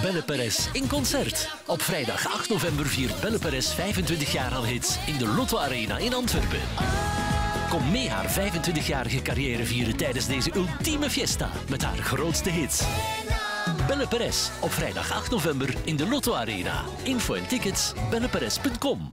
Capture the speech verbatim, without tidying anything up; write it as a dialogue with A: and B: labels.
A: Belle Perez in concert. Op vrijdag acht november viert Belle Perez vijfentwintig jaar al hits in de Lotto Arena in Antwerpen. Kom mee haar vijfentwintigjarige carrière vieren tijdens deze ultieme fiesta met haar grootste hits. Belle Perez op vrijdag acht november in de Lotto Arena. Info en tickets belleperez punt com.